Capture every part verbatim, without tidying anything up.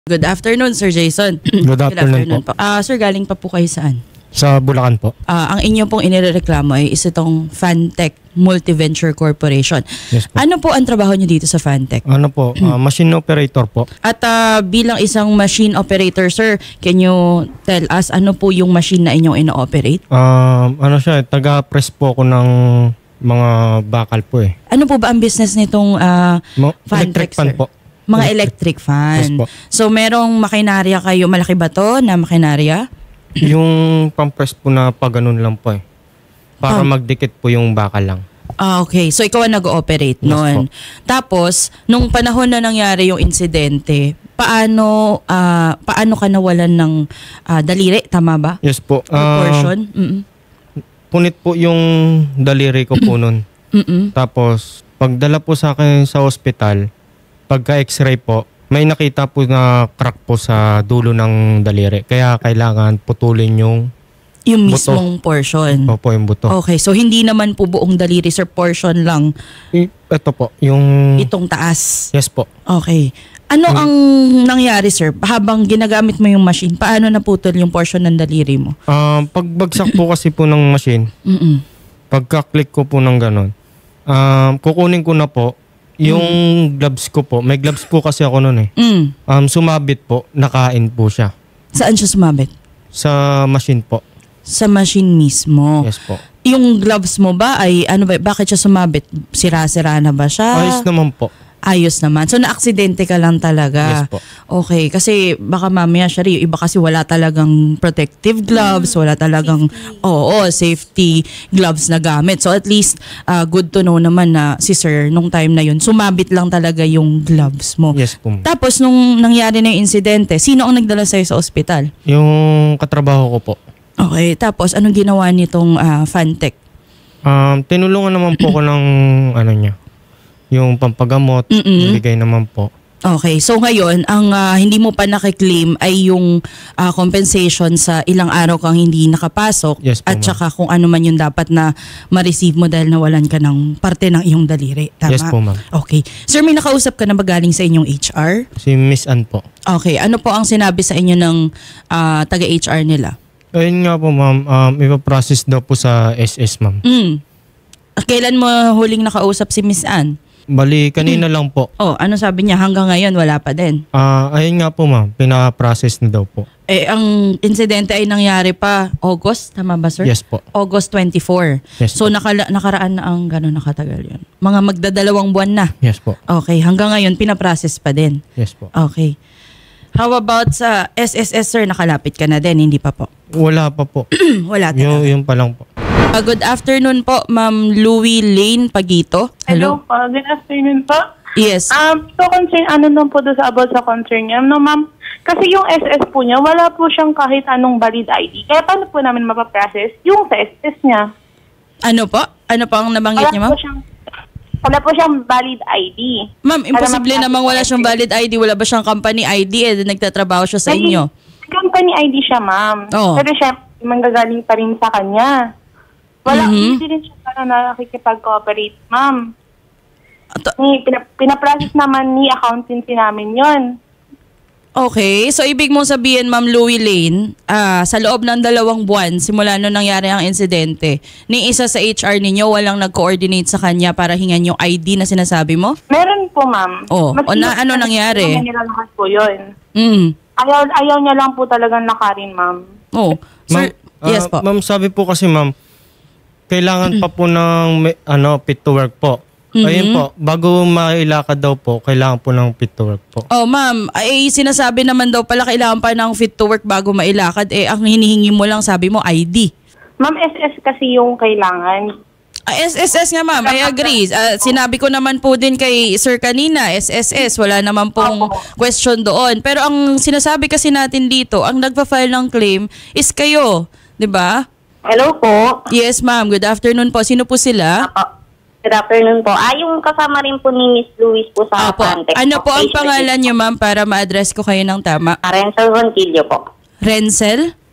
Good afternoon, Sir Jason. Good afternoon, Good afternoon po. po. Uh, sir, galing pa po kayo saan? Sa Bulacan po. Uh, ang inyo pong inireklamo ay is itong Fantech Multiventure Corporation. Yes po. Ano po ang trabaho niyo dito sa Fantech? Ano po, uh, machine operator po. At uh, bilang isang machine operator, sir, can you tell us ano po yung machine na inyong ino-operate? Um, ano siya, taga-press po ako ng mga bakal po eh. Ano po ba ang business nitong uh, Ma- Fantech, electric fan sir? po. Mga electric fan. Yes po. So merong makinarya kayo, malaki ba to na makinarya? Yung pampress po na pag ganun lang po eh. Para Oh. magdikit po yung bakal lang. Ah, okay. So ikaw ang nag-ooperate Yes noon. po. Tapos, nung panahon na nangyari yung insidente, paano ah, paano ka nawalan ng ah, daliri? Tama ba? Yes po. Or Um, portion? Mm-mm. punit po yung daliri ko po nun. Mm-mm. Tapos, pagdala po sa akin sa ospital, pagka-x-ray po, may nakita po na crack po sa dulo ng daliri. Kaya kailangan putulin yung Yung buto. mismong portion. Opo, yung buto. Okay. So, hindi naman po buong daliri, sir. Portion lang I- Ito po, yung... itong taas. Yes po. Okay. Ano ang nangyari, sir? Habang ginagamit mo yung machine, paano naputol yung portion ng daliri mo? Um, pagbagsak po kasi po ng machine, Mm-mm. pagka-click ko po ng ganon, um, kukunin ko na po yung gloves ko po. May gloves po kasi ako noon eh. Mm. Um, sumabit po, nakain po siya. Saan siya sumabit? Sa machine po. Sa machine mismo. Yes po. Yung gloves mo ba ay ano ba, bakit siya sumabit? Sira-sira na ba siya? Ayos naman po. Ayos naman. So na-aksidente ka lang talaga. Yes po. Okay, kasi baka mamaya siya rin, yung iba kasi wala talagang protective gloves, wala talagang safety. Oo, safety gloves na gamit. So at least uh, good to know naman na si sir nung time na yun, sumabit lang talaga yung gloves mo. Yes po. Tapos nung nangyari na yung insidente, sino ang nagdala sa'yo sa ospital? Yung katrabaho ko po. Okay, tapos anong ginawa nitong uh, Fantech? Um, tinulungan naman po ko ng ano niya. Yung pampagamot, Mm-mm. bigay naman po. Okay, so ngayon, ang ah, hindi mo pa nakiklaim ay yung ah, compensation sa ilang araw kang hindi nakapasok Yes po, at ma'am. saka kung ano man yung dapat na ma-receive mo dahil nawalan ka ng parte ng iyong daliri. Tama? Yes po, ma'am. Okay. Sir, may nakausap ka na ba galing sa inyong H R? Si Miss Ann po. Okay. Ano po ang sinabi sa inyo ng ah, taga-H R nila? Ayun nga po, ma'am. Um, ipaprocess daw po sa S S, ma'am. Mm. Kailan mo huling nakausap si Miss Ann? Bali, kanina lang po. Oh, ano sabi niya? Hanggang ngayon, wala pa din. Ah, ayun nga po, ma'am. Pinaprocess na daw po. Eh, ang insidente ay nangyari pa August, tama ba, sir? Yes po. August twenty-four. Yes So po. nakala- nakaraan na ang gano'n nakatagal yun. Mga magdadalawang buwan na. Yes po. Okay, hanggang ngayon pinaprocess pa din. Yes po. Okay. How about sa S S S, sir? Nakalapit ka na din, hindi pa po? Wala pa po. Wala yung, talaga. yung pa lang po. Uh, good afternoon po, Ma'am Louie Lane Pagito. Hello po, good afternoon po. Yes. Um, so concern, ano nung po doon sa about sa concern niya, no ma'am, kasi yung S S po niya, wala po siyang kahit anong valid I D. Kaya paano po namin mapaprocess yung sa S S niya? Ano po? Ano po ang nabanggit Wala niyo, ma'am? po siyang, wala po siyang valid I D. Ma'am, imposible Alam mo, namang wala siyang valid I D. Wala ba siyang company I D? Eh, nagtatrabaho siya sa May inyo. Company I D siya, ma'am. Oo. Pero siya, manggagaling pa rin sa kanya. Wala, Mhm. hindi rin siya para nakikipag-cooperate, ma'am. Ato- Ni, pina, pinaprocess naman ni accountancy namin yon. Okay, so ibig mong sabihin, Ma'am Louie Lane, ah, sa loob ng dalawang buwan, simula nung nangyari ang insidente, ni isa sa H R ninyo walang nag-coordinate sa kanya para hingan yung I D na sinasabi mo? Meron po, ma'am. Oh, Mas o na- ano nangyari? Mas nilalakas po yun. Mm. Ayaw, ayaw niya lang po talagang lakarin, ma'am. Oh, sir, Ma'am, yes ah, po. Ma'am, sabi po kasi, ma'am, kailangan pa po ng may- ano, fit to work po. Mhm. Ayun po, bago mailakad daw po, kailangan po ng fit to work po. Oh, ma'am, ay sinasabi naman daw pala kailangan pa ng fit to work bago mailakad. Eh, ang hinihingi mo lang, sabi mo, I D. Ma'am, S S kasi yung kailangan. Ah, S S S nga, ma'am. I agree. Ah, sinabi ko naman po din kay Sir kanina, S S S. Wala naman pong Opo. question doon. Pero ang sinasabi kasi natin dito, ang nagpa-file ng claim is kayo. 'Di ba? Hello po. Yes, ma'am. Good afternoon po. Sino po sila? Apo. Good afternoon po. Ah, yung kasama rin po ni Miss Luis po sa Apo. Fantech. Ano po ang pangalan niyo, ma'am, para ma-address ko kayo ng tama? Renzo Ronquillo po. Renzel?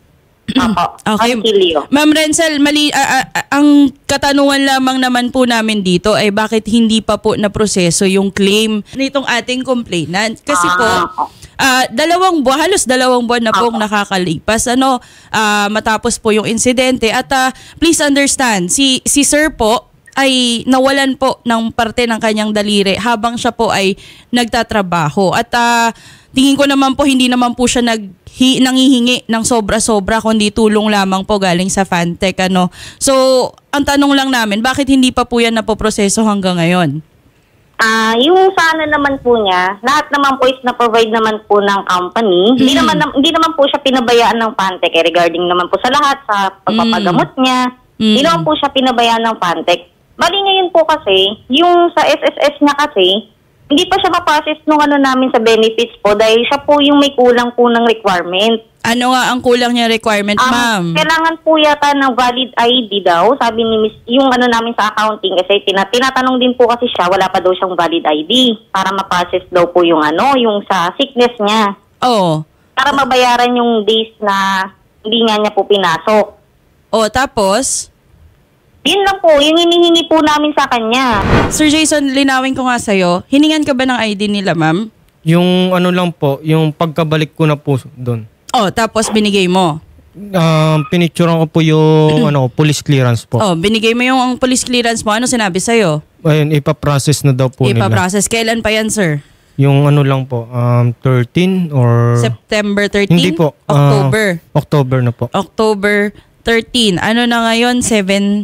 Opo. Okay. Concilio. Ma'am Renzel, mali, ah, ah, ang katanungan lamang naman po namin dito ay bakit hindi pa po naproseso yung claim nitong ating complainant. Kasi po, ah, dalawang buwan, halos dalawang buwan na pong nakakalipas ano, ah, matapos po yung insidente. At ah, please understand, si, si sir po ay nawalan po ng parte ng kanyang daliri habang siya po ay nagtatrabaho. At uh, tingin ko naman po hindi naman po siya nag hi, nangihingi ng sobra-sobra kundi tulong lamang po galing sa Fantech ano. So, ang tanong lang namin, bakit hindi pa po yan napoproseso hanggang ngayon? Ah, yung sana naman po niya, lahat naman po is na-provide naman po ng company. Hindi Mm. naman hindi naman po siya pinabayaan ng Fantech eh, regarding naman po sa lahat sa pagpapagamot niya. Hindi Mm. naman po siya pinabayaan ng Fantech. Bali ngayon po kasi, yung sa S S S niya kasi, hindi pa siya ma-process nung ano namin sa benefits po dahil siya po yung may kulang po ng requirement. Ano nga ang kulang niya requirement, Um, ma'am? Kailangan po yata ng valid I D daw, sabi ni Miss, yung ano namin sa accounting kasi tina, tinatanong din po kasi siya, wala pa daw siyang valid I D para ma-process daw po yung ano, yung sa sickness niya. Oh. Para mabayaran yung days na hindi nga niya po pinasok. Oh, tapos? Yun lang po, yung hinihingi po namin sa kanya. Sir Jason, linawin ko nga sa'yo, hiningan ka ba ng I D nila, ma'am? Yung ano lang po, yung pagkabalik ko na po doon. Oh, tapos binigay mo? Um, pinicturean ko po yung ano, police clearance po. Oh, binigay mo yung police clearance mo. Ano sinabi sa'yo? Ayun, ipaprocess na daw po nila. Ipa-process. Kailan pa yan, sir? Yung ano lang po, um, thirteen or... September thirteen? Hindi po. ah, October. October na po. October thirteen. Ano na ngayon? seventeen.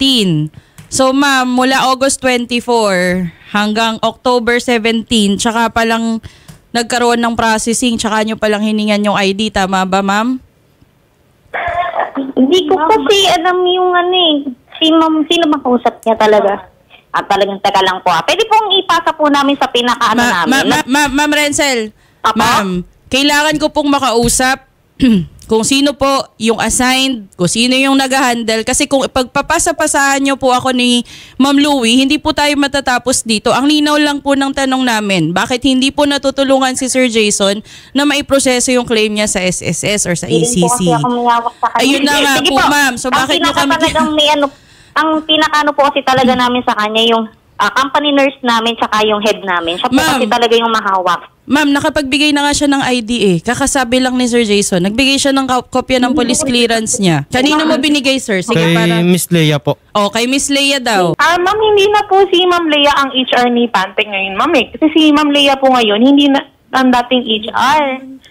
So ma'am, mula August twenty-four hanggang October seventeen, tsaka palang nagkaroon ng processing, tsaka nyo palang hiningan yung I D. Tama ba, ma'am? Hindi ko kasi alam yung ano eh, si ma'am, sino bang kausap niya talaga? At talagang taga lang po ah. Pwede pong ipasa po namin sa pinaka-ano Ma- namin. ma- ma- ma- Ma'am Renzel, Apa? ma'am, kailangan ko pong makausap kung sino po yung assigned, kung sino yung nag-handle. Kasi kung pagpapasa-pasahan nyo po ako ni Ma'am Louie, hindi po tayo matatapos dito. Ang linaw lang po ng tanong namin, bakit hindi po natutulungan si Sir Jason na maiproseso yung claim niya sa S S S or sa A C C? Hindi rin po kasi ako mayawak sa kanya. Ayun na nga Sige po, ma'am. So, bakit ang nyo kami- pinaka-talagang may ano, ang pinaka-ano po kasi talaga namin sa kanya, yung ah, company nurse namin tsaka yung head namin. Siya po Ma'am. kasi talaga yung mahawak. Ma'am, nakapagbigay na nga siya ng I D eh. Kakasabi lang ni Sir Jason. Nagbigay siya ng ka- kopya ng police clearance niya. Kanino mo binigay, sir? Sige, Kay para... Miss Leia po. Oh, kay Miss Leia daw. Ah, ma'am, hindi na po si Ma'am Leia ang H R ni Fantech ngayon, ma'am eh. Kasi si Ma'am Leia po ngayon, hindi na ang dating H R.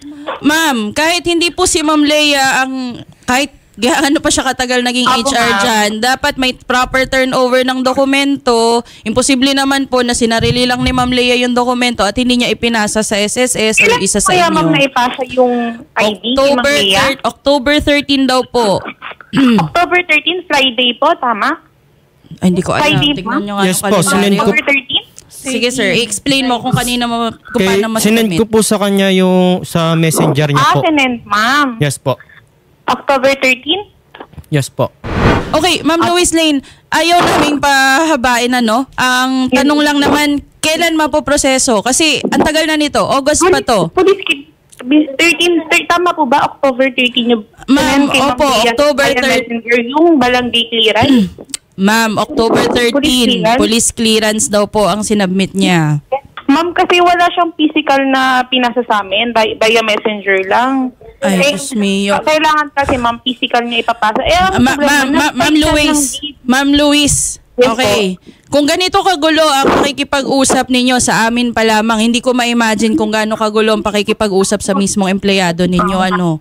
Ma'am, kahit hindi po si Ma'am Leia ang... Kahit gaano pa siya katagal naging Apo, H R ma'am. dyan, dapat may proper turnover ng dokumento. Imposible naman po na sinarili lang ni Ma'am Leia yung dokumento at hindi niya ipinasa sa S S S o Kailan isa sa kaya, ma'am, inyo. naipasa yung I D ni Ma'am October, Leia? thir- October thirteen daw po. October thirteen, Friday po, tama? Ay, hindi ko alam. Friday, Tignan ma'am? nyo nga Yes yung po, sinend kalendaryo. ko- October thirteen? Sige sir, i-explain mo kung kanina mo, kung Kay, paano sinend masubmit. ko po sa kanya yung sa messenger niya Ah, po. sinend, ma'am. Yes po. October thirteen? Yes po. Okay, Ma'am Lois Lane, ayaw naming pahabain ano. Ang tanong lang naman, kailan mapoproseso? Kasi ang tagal na nito, August pa to. Police kid. thirteen, thir- tama po ba? October thirteen yung... Ma'am, sinend kay opo, Leia October via thirteen. Messenger, yung barangay clearance. Ma'am, October Police thirteen, clearance? police clearance daw po ang sinubmit niya. Ma'am, kasi wala siyang physical na pinasa sa amin, by, via messenger lang. Ay, Diyos mio. Kailangan kasi, ma'am, physical niya ipapasa. Eh, ang Ah, ma- problema, ma- ma- Ma'am nag-type siya Luis, ng deed. Ma'am Luis, Yes okay. Kung ganito kagulo ang pakikipag-usap ninyo sa amin pa lamang, hindi ko ma-imagine kung gaano kagulo ang pakikipag-usap sa mismong empleyado ninyo, ano.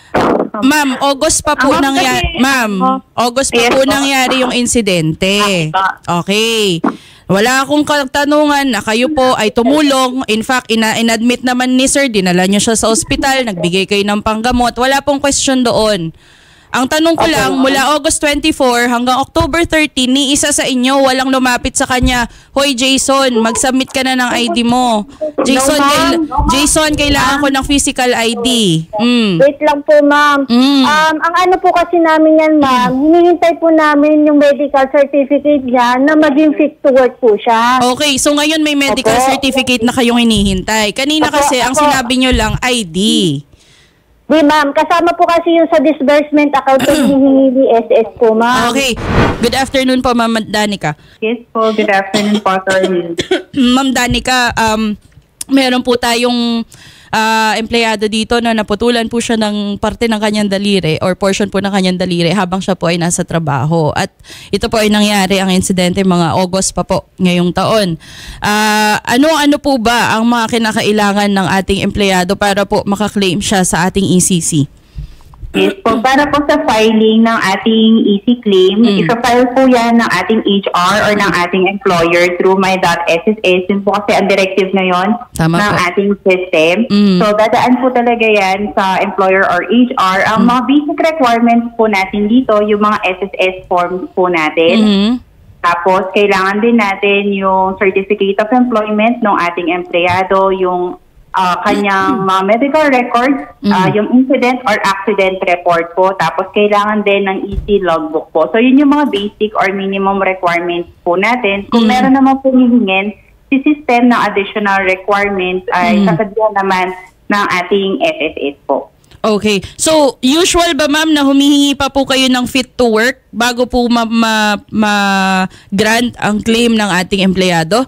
Ma'am, August pa po Ah, ma'am, nangyari, kasi- ma'am, August pa Yes po po. nangyari yung insidente. Ah, Okay. Wala akong katanungan na kayo po ay tumulong. In fact, ina- inadmit naman ni sir, dinala nyo siya sa ospital, nagbigay kayo ng panggamot. Wala pong question doon. Ang tanong ko lang, mula August twenty-four hanggang October thirteen, ni isa sa inyo walang lumapit sa kanya, Hoy Jason, mag-submit ka na ng I D mo. Jason, No, ma'am. kail- Jason kailangan ko ng physical I D. Mm. Wait lang po, ma'am. Mm. Um, ang ano po kasi namin yan, ma'am, hinihintay po namin yung medical certificate niya na maging fit to work po siya. Okay, so ngayon may medical Opo. certificate na kayong hinihintay. Kanina Opo, kasi ang opo. sinabi nyo lang I D. Di ma'am, kasama po kasi yung sa disbursement account na hinihingi ni S S po, ma'am. Okay. Good afternoon po, Ma'am Danica. Yes po, good afternoon po, attorney. Ma'am Danica, um, meron po tayong uh, empleyado dito na naputulan po siya ng parte ng kanyang daliri or portion po ng kanyang daliri habang siya po ay nasa trabaho. At ito po ay nangyari, ang insidente mga August pa po ngayong taon. Uh, ano-ano po ba ang mga kinakailangan ng ating empleyado para po makaklaim siya sa ating E C C? Yes po, para po sa filing ng ating E C claim, Mm. isa-file po yan ng ating H R or ng ating employer through my dot S S S. Yun po kasi ang directive ngayon Tama ng po. ating system. Mm. So, dadaan po talaga yan sa employer or H R. Ang mga basic requirements po natin dito, yung mga S S S forms po natin. Mhm. Tapos, kailangan din natin yung certificate of employment ng ating empleyado, yung ah, kanyang mga medical records, ah, yung incident or accident report po. Tapos, kailangan din ng E C logbook po. So, yun yung mga basic or minimum requirements po natin. Kung meron naman po hihingin, si system ng additional requirements ay kasabihan naman ng ating S S S po. Okay. So, usual ba ma'am na humihingi pa po kayo ng fit to work bago po ma- ma- ma-grant ang claim ng ating empleyado?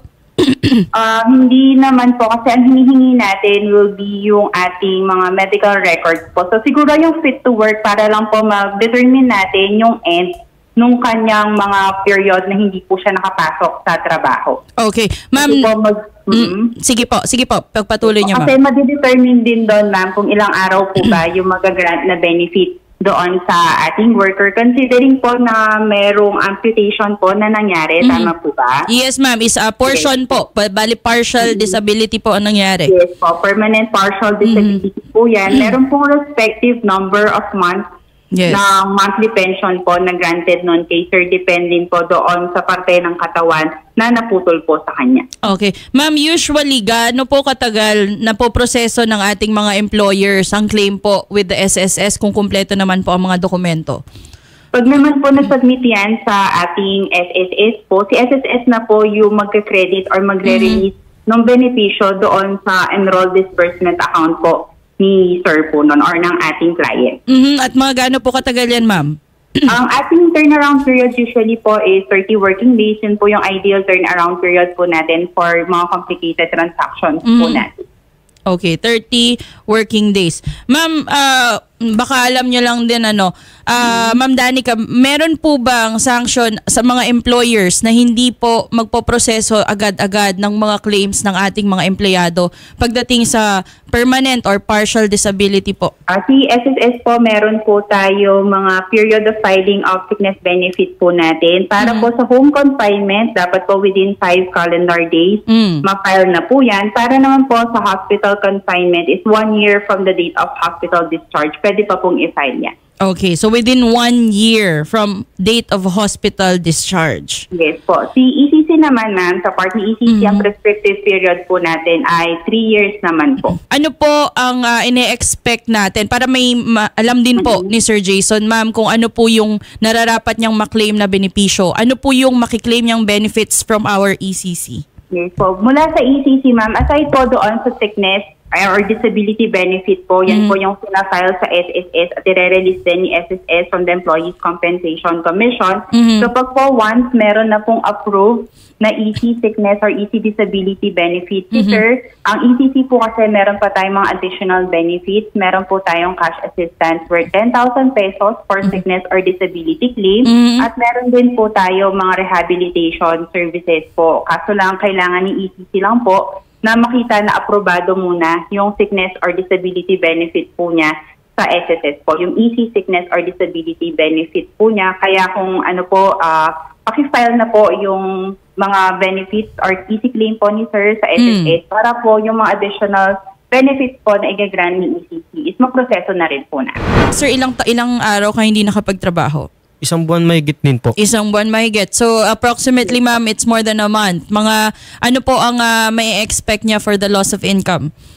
Ah, hindi naman po kasi ang hinihingi natin will be yung ating mga medical records po. So siguro yung fit to work para lang po mag-determine natin yung end nung kanyang mga period na hindi po siya nakapasok sa trabaho. Okay. Ma'am, Kasi po mag- mm, Mhm. sige po, sige po. Pagpatuloy niyo Kasi ma'am. madidetermine din doon, ma'am, kung ilang araw po ba yung mag-grant na benefit doon sa ating worker, considering po na merong amputation po na nangyari. Tama po ba? Yes ma'am, is a portion po. Pa- Bali partial disability po ang nangyari. Yes po, permanent partial disability po yan. Meron pong respective number of months Yes. na monthly pension po na granted noon kay sir, depending po doon sa parte ng katawan na naputol po sa kanya. Okay. Ma'am, usually gaano po katagal na po proseso ng ating mga employers ang claim po with the S S S kung kumpleto naman po ang mga dokumento? Pag naman po nag-submit yan sa ating S S S po, si S S S na po yung magka-credit or magre-release ng benepisyo doon sa enrolled disbursement account po ni sir po nun or ng ating client. Mhm. At mga gaano po katagal yan ma'am? Ang ating turnaround period usually po is thirty working days. Yun po yung ideal turnaround period po natin for mga complicated transactions po natin. Okay, thirty working days. Ma'am, ah, baka alam nyo lang din ano, ah, Ma'am Danica, meron po bang sanction sa mga employers na hindi po magpoproseso agad-agad ng mga claims ng ating mga empleyado pagdating sa permanent or partial disability po? Uh, si S S S po, meron po tayo mga period of filing of sickness benefit po natin. Para po sa home confinement, dapat po within five calendar days, Mm. ma-file na po yan. Para naman po sa hospital confinement is one year from the date of hospital discharge. Pwede pa pong i-file yan. Okay, so within one year from date of hospital discharge. Yes po. Si E C C naman, ma'am, sa part ni E C C, ang prescriptive period po natin ay three years naman po. Ano po ang uh, ine-expect natin para may ma- alam din po ni Sir Jason, ma'am, kung ano po yung nararapat niyang maklaim na benepisyo? Ano po yung makiklaim niyang benefits from our E C C? Yes po. Mula sa E C C, ma'am, aside po doon sa sickness or disability benefit po, yan po yung pinafile sa S S S at i-release din ni S S S from the Employees Compensation Commission. So pag po once meron na pong approved na E C sickness or E C disability benefit, si sir, ang E C C po kasi meron pa tayong mga additional benefits. Meron po tayong cash assistance worth ten thousand pesos for sickness or disability claim. At meron din po tayo mga rehabilitation services po. Kaso lang, kailangan ni E C C lang po na makita na aprobado muna yung sickness or disability benefit po niya sa S S S po. Yung E C sickness or disability benefit po niya. Kaya kung ano po, uh, pakifile na po yung mga benefits or E C claim po ni sir sa S S S para po yung mga additional benefits po na i-grant ni E C C is maproseso na rin po na. Sir, ilang ta- ilang araw ka hindi nakapagtrabaho? Isang buwan may gitnin po. Isang buwan mahigit. So approximately ma'am, it's more than a month. Mga ano po ang uh, may expect niya for the loss of income?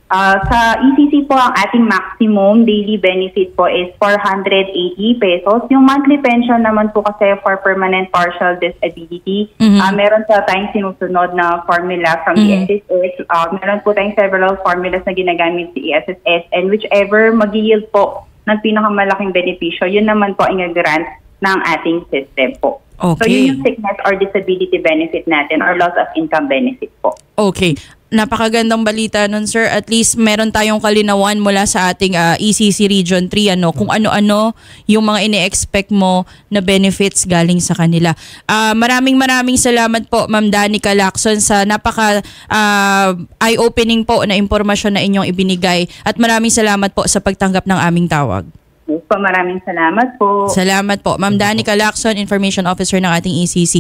Ah, sa E C C po, ang ating maximum daily benefit po is four hundred eighty pesos. Yung monthly pension naman po kasi for permanent partial disability, Mhm. ah, meron sa tayong sinusunod na formula from Mhm. E S S S. Ah, meron po tayong several formulas na ginagamit sa E S S S, and whichever mag-yield po ng pinakamalaking benepisyo, yun naman po ang grant ng ating system po. So Okay. yun yung sickness or disability benefit natin or loss of income benefit po. Okay. Napakagandang balita nun, sir. At least meron tayong kalinawan mula sa ating ah, E C C Region three, ano, kung ano-ano yung mga ine-expect mo na benefits galing sa kanila. Ah, maraming maraming salamat po, Ma'am Danica Lacson, sa napaka ah, eye-opening po na impormasyon na inyong ibinigay. At maraming salamat po sa pagtanggap ng aming tawag. Yes po, maraming salamat po. Salamat po. Ma'am Danica Lacson, Information Officer ng ating E C C.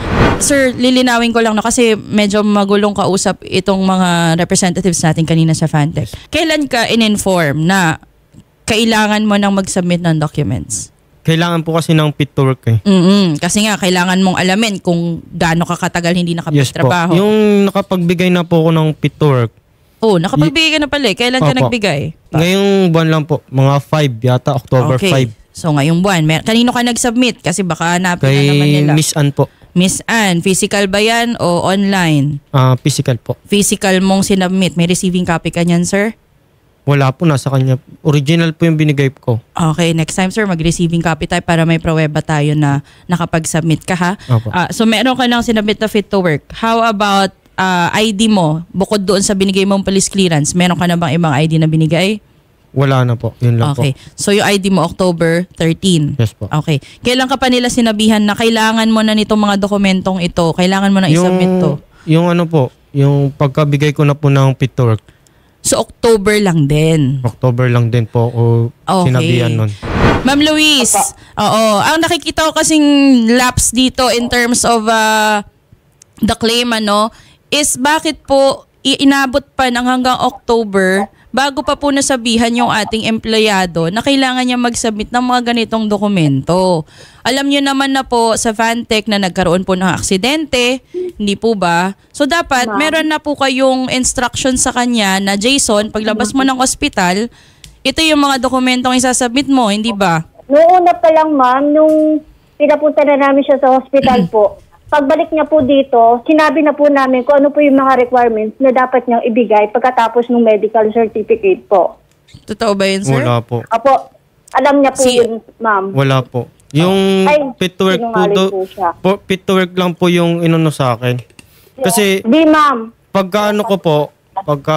Sir, lilinawin ko lang no, kasi medyo magulong kausap itong mga representatives natin kanina sa Fantech. Kailan ka in-inform na kailangan mo nang mag-submit ng documents? Kailangan po kasi ng fit to work eh. Mm Kasi nga, kailangan mong alamin kung gaano ka katagal hindi Yes po. nakapagtrabaho. Yung nakapagbigay na po ako ng fit to work, Oh, nakapagbigay ka na pala eh. Kailan ka Opo. nagbigay? ngayong buwan lang po, mga five yata, October Okay. five. So, ngayong buwan. Mer- kanino ka nag-submit? Kasi baka hanapin na naman Kay nila. Miss Ann po. Miss Ann, physical ba yan o online? Ah, physical po. Physical mong sinubmit. May receiving copy ka niyan, sir? Wala po, nasa kanya. Original po yung binigay ko. Okay, next time, sir, mag-receiving copy tayo para may pruweba tayo na nakapag-submit ka, ha? Opo. Ah, so, meron ka nang sinubmit na fit to work. How about ah, I D mo? Bukod doon sa binigay mong police clearance, meron ka na bang ibang I D na binigay? Wala na po. Yun lang Okay. po. So, yung I D mo, October thirteenth. Yes po. Okay. Kailan ka pa nila sinabihan na kailangan mo na nitong mga dokumentong ito? Kailangan mo na i-submit to? Yung ano po, yung pagkabigay ko na po ng fit to work, So, October lang din. October lang din po ako Okay. sinabihan nun. Ma'am Luis, oo. Ang nakikita ko kasing lapse dito in terms of uh, the claim, ano, is bakit po i- inabot pa ng hanggang October bago pa po nasabihan yung ating empleyado na kailangan niya mag-submit ng mga ganitong dokumento. Alam niyo naman na po sa Fantech na nagkaroon po ng aksidente, hindi po ba? So dapat meron na po kayong instruction sa kanya na Jason, paglabas mo ng ospital, ito yung mga dokumentong isasubmit mo, hindi ba? Noong una pa lang, ma'am, nung pinapunta na namin siya sa hospital po, pagbalik niya po dito, sinabi na po namin kung ano po yung mga requirements na dapat niyang ibigay pagkatapos ng medical certificate po. Totoo ba yun, sir? Wala po. Apo, alam niya po Si- yun, ma'am. Wala po. Yung Ay, fit to work po, sinungaling do, po siya. po, fit to work lang po yung inano sa akin. Kasi Di, ma'am. pagka ano ko po, pagka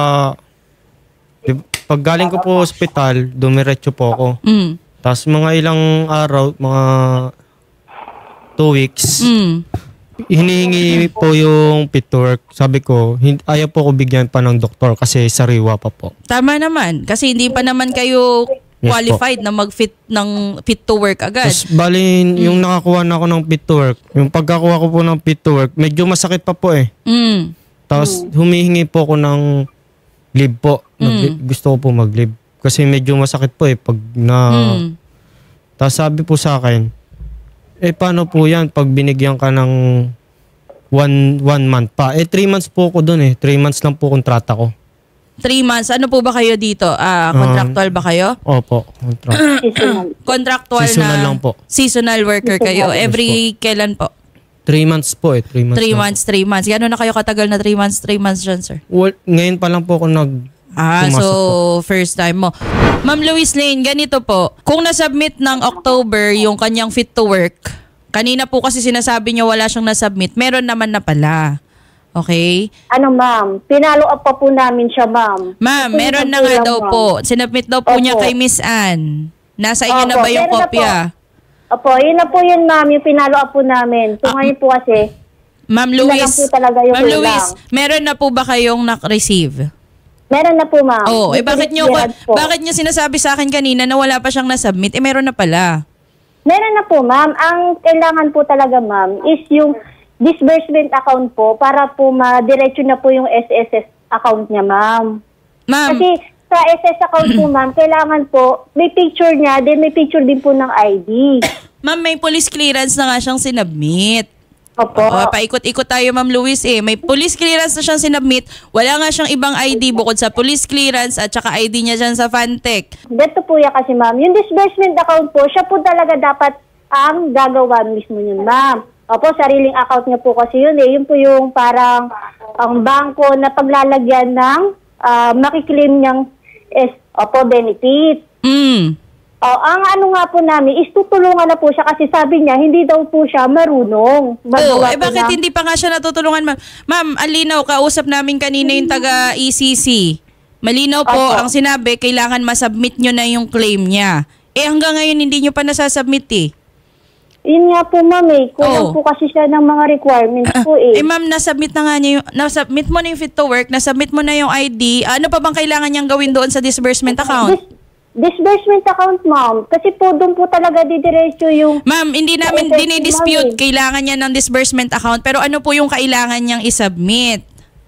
di, pag galing ko po ospital, dumiretso po ako. Mm. Tapos mga ilang araw, mga two weeks, Mm. hinihingi po yung fit to work. Sabi ko, hin- ayaw po ko bigyan pa ng doktor kasi sariwa pa po. Tama naman. Kasi hindi pa naman kayo Yes qualified na mag-fit ng fit to work agad. Tapos bali, yung nakakuha na ako ng fit to work, yung pagkakuha ko po ng fit to work, medyo masakit pa po eh. Mm. Tapos humihingi po ako ng leave po. Nag- Gusto ko po mag-leave. Kasi medyo masakit po eh pag na... Mm. Tapos sabi po sa akin, eh paano po yan pag binigyan ka ng one, one month pa? Eh three months po ako dun eh. Three months lang po kontrata ko. Three months. Ano po ba kayo dito? Ah, contractual ba kayo? Opo. Kontrata. Seasonal. Contractual Seasonal na lang po. seasonal worker kayo. Every kailan po? Three months po eh. Three months Three lang. months, three months. Gano'n na kayo katagal na three months, three months dyan, sir? Well, ngayon pa lang po ako nag... Ah, Pumasok so po. first time mo. Ma'am Louise Lane, ganito po. Kung nasubmit ng October yung kanyang fit to work, kanina po kasi sinasabi niya wala siyang nasubmit, meron naman na pala. Okay? Ano, ma'am? Pinalo up pa po namin siya, ma'am. Ma'am, Kasi meron na lang, nga daw ma'am. po. Sinubmit daw po Opo. niya kay Miss Ann. Nasa inyo na Opo, ba yung meron na kopya? Opo, yun na po yun, ma'am. Yung pinalo up po namin. So, ngayon po kasi, Ma'am Yun na lang Louise, po talaga yung Ma'am kulang. Louise, meron na po ba kayong nak-receive? meron na po, ma'am. Oh, eh May bakit niyo clearance po. bakit niyo sinasabi sa akin kanina na wala pa siyang nasubmit? Eh meron na pala. Meron na po, ma'am. Ang kailangan po talaga, ma'am, is yung disbursement account po para po ma-diretso na po yung S S S account niya, ma'am. Ma'am, Kasi sa S S S account po, ma'am, kailangan po, may picture niya, then may picture din po ng I D. ma'am may police clearance na nga siyang sinubmit. Opo. Oo, paikot-ikot tayo, Ma'am Luis eh. May police clearance na siyang sinubmit. Wala nga siyang ibang I D bukod sa police clearance at saka I D niya dyan sa Fantech. Ganito po yan kasi, ma'am. Yung disbursement account po, siya po talaga dapat ang gagawa mismo yun, ma'am. Opo, sariling account niya po kasi yun eh. Yun po yung parang ang bangko na paglalagyan ng uh, makiklaim niyang is, opo, benefit. Mm. Oh, ang ano nga po namin is tutulungan na po siya kasi sabi niya hindi daw po siya marunong. Oo, eh bakit hindi pa nga siya natutulungan, ma'am? Ma'am, alinaw, kausap namin kanina yung taga E C C. Malinaw po, Opo. ang sinabi, kailangan masubmit nyo na yung claim niya. Eh hanggang ngayon hindi nyo pa nasasubmit eh. Yun nga po, ma'am eh. Kulang Oo. po kasi siya ng mga requirements po eh. Eh ma'am, nasubmit na nga niya yung, nasubmit mo na yung fit to work, nasubmit mo na yung I D. Ano pa bang kailangan niyang gawin doon sa disbursement account? Dis- disbursement account, ma'am. Kasi po doon po talaga didiretso yung... Ma'am, hindi namin Sa dinidispute ma'am, eh. kailangan niya ng disbursement account, pero ano po yung kailangan niyang isubmit?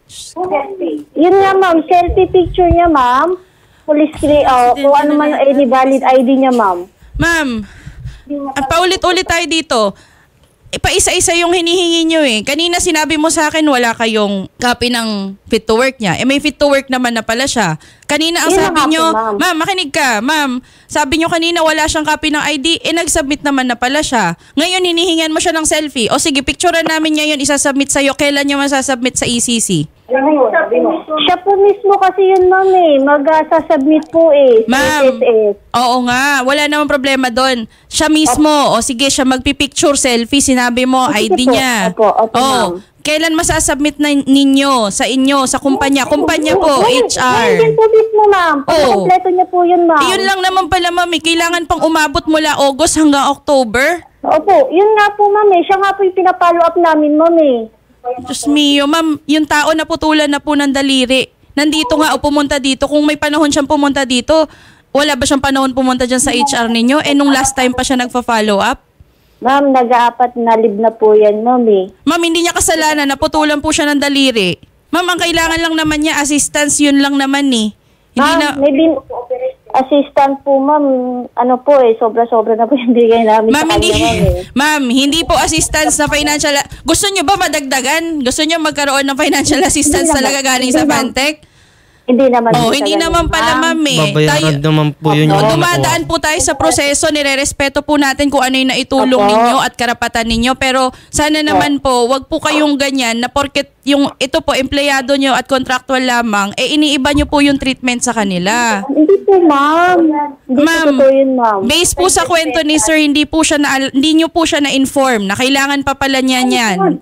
Yun nga, ma'am. Selfie picture niya, ma'am. Police clear, oh, kung ano man yung any valid I D niya, ma'am. Ma'am, at paulit-ulit tayo dito. E, pa-isa-isa yung hinihingi nyo eh. Kanina sinabi mo sa akin wala kayong copy ng fit to work niya. Eh may fit to work naman na pala siya. Kanina ang Yun sabi nga po, nyo, ma'am. ma'am, makinig ka, ma'am. Sabi nyo kanina wala siyang copy ng I D, eh nag-submit naman na pala siya. Ngayon hinihingan mo siya ng selfie. O sige, picturean namin niya yun, isasubmit sa'yo. Kailan niya masasubmit sa E C C? Siya po mismo kasi yun, ma'am eh. Mag-sasubmit po eh. sa Ma'am, S S S. oo nga, wala namang problema doon. Siya mismo, o sige, siya magpipicture selfie, sinabi mo, Sige I D po. niya. Opo, opo, Oo. ma'am. Kailan masasubmit na ninyo, sa inyo, sa kumpanya? Kumpanya po, Ngayon- H R. Ngayon din po mismo, ma'am. Oo. Pagkakompleto niya po yun, ma'am. Iyon lang naman pala, ma'am. eh. Kailangan pang umabot mula August hanggang October. Opo, yun nga po, ma'am eh. Siya nga po yung pinapollow up namin, ma'am eh. Diyos mio, ma'am, yung tao na putulan na po ng daliri. Nandito nga o pumunta dito. Kung may panahon siyang pumunta dito, wala ba siyang panahon pumunta dyan sa H R ninyo? Eh, nung last time pa siya nagpa-follow up? Ma'am, nag-aapat na lib na po yan, ma'am eh. Ma'am, hindi niya kasalanan, naputulan po siya ng daliri. Ma'am, ang kailangan lang naman niya, assistance, yun lang naman eh. Hindi Ma'am, na... may bin- assistant po, ma'am. Ano po eh, sobra-sobra na po yung bigay namin Ma'am, sa hindi, kanya, ma'am eh. ma'am, hindi po assistance na financial... Gusto niyo ba madagdagan? Gusto niyo magkaroon ng financial assistance Hindi talaga naman. galing Hindi sa naman. Fantech? Hindi naman. Oh, po hindi talaga, naman pala, ma'am eh. Babayaran naman po yun Oh, yung dumadaan po tayo sa proseso, nirerespeto po natin kung ano yung naitulong Opo. ninyo at karapatan ninyo. Pero sana naman po, wag po kayong ganyan na porket yung ito po, empleyado nyo at contractual lamang, eh iniiba nyo po yung treatment sa kanila. Hindi po, ma'am. Hindi Ma'am, po totoo yun, ma'am. Based po sa kwento ni sir, hindi po siya na, hindi nyo po siya na-inform na kailangan pa pala niya yan.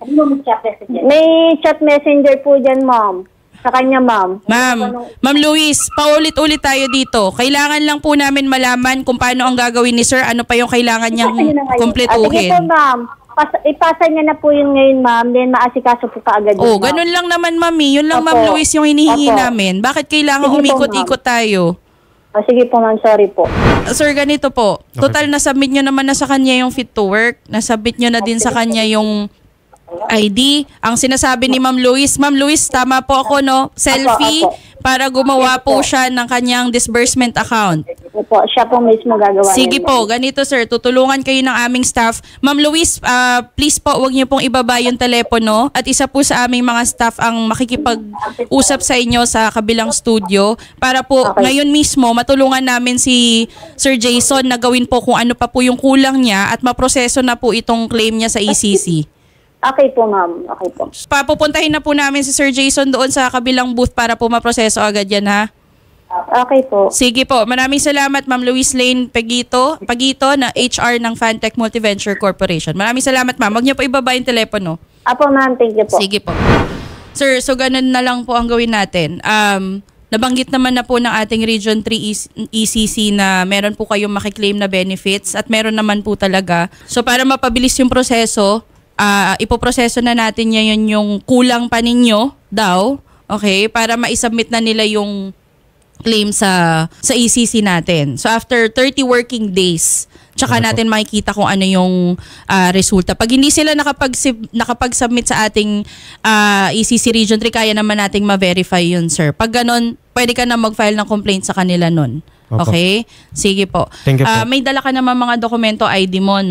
May chat messenger po dyan, ma'am. Sa kanya, ma'am. Ma'am, Ma'am Luis, paulit-ulit tayo dito. Kailangan lang po namin malaman kung paano ang gagawin ni sir, ano pa yung kailangan niyang Ah, sige po, kumpletuhin. ma'am. Pas- ipasa niya na po yun ngayon, ma'am. Then maasikaso po kaagad yun, Oh, ma'am. ganun lang naman, mami. Yun lang, Opo. Ma'am Luis, yung hinihingi Opo. namin. Bakit kailangan Sige po, umikot-ikot tayo? Oh, sige po, ma'am. Sorry po. Sir, ganito po. Total, nasubmit nyo naman na sa kanya yung fit to work. Nasubmit nyo na din sa kanya yung I D. Ang sinasabi ni Ma'am Luis, Ma'am Luis, tama po ako, no? Selfie Opo, opo. para gumawa Yes po po. siya ng kanyang disbursement account. Opo, siya po mismo gagawa. Sige yun, po, ma'am. ganito sir, tutulungan kayo ng aming staff. Ma'am Luis, ah, please po, wag niyo pong ibaba yung telepono at isa po sa aming mga staff ang makikipag-usap sa inyo sa kabilang studio para po Okay. ngayon mismo matulungan namin si Sir Jason na gawin po kung ano pa po yung kulang niya at maproseso na po itong claim niya sa E C C. Okay po, ma'am. Okay po. Papupuntahin na po namin si Sir Jason doon sa kabilang booth para po maproseso agad yan, ha? Okay po. Sige po. Maraming salamat, Ma'am Luis Lane Pagito, Pagito na H R ng Fantech Multiventure Corporation. Maraming salamat, ma'am. Huwag niyo po ibaba yung telepono. Apo, ma'am. Thank you po. Sige po. Sir, so ganun na lang po ang gawin natin. Um, nabanggit naman na po ng ating Region three E C C na meron po kayong makiklaim na benefits at meron naman po talaga. So para mapabilis yung proseso, uh, ipoproseso na natin ngayon yung kulang pa ninyo daw, okay, para ma-submit na nila yung claim sa sa E C C natin. So after thirty working days, tsaka natin makikita kung ano yung uh, resulta. Pag hindi sila nakapag nakapag-submit sa ating uh, E C C Region three, kaya naman nating ma-verify yun, sir. Pag ganon, pwede ka na mag-file ng complaint sa kanila nun. Opo. Okay? Sige po. Thank you po. Uh, may dala ka naman mga dokumento, I D mo, no?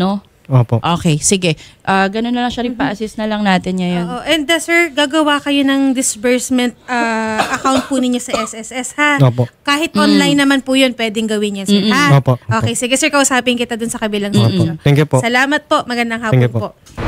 Opo. Okay, sige. Uh, ganun na lang siya rin, pa-assist na lang natin niya yun. Oo. And uh, sir, gagawa kayo ng disbursement uh, account po ninyo sa S S S, ha? Opo. Kahit online naman po yun, pwedeng gawin yan, sir, ha? Opo. Okay, sige sir, kausapin kita dun sa kabilang Opo. studio. Thank you po. Salamat po. Magandang Thank hapon you po. po.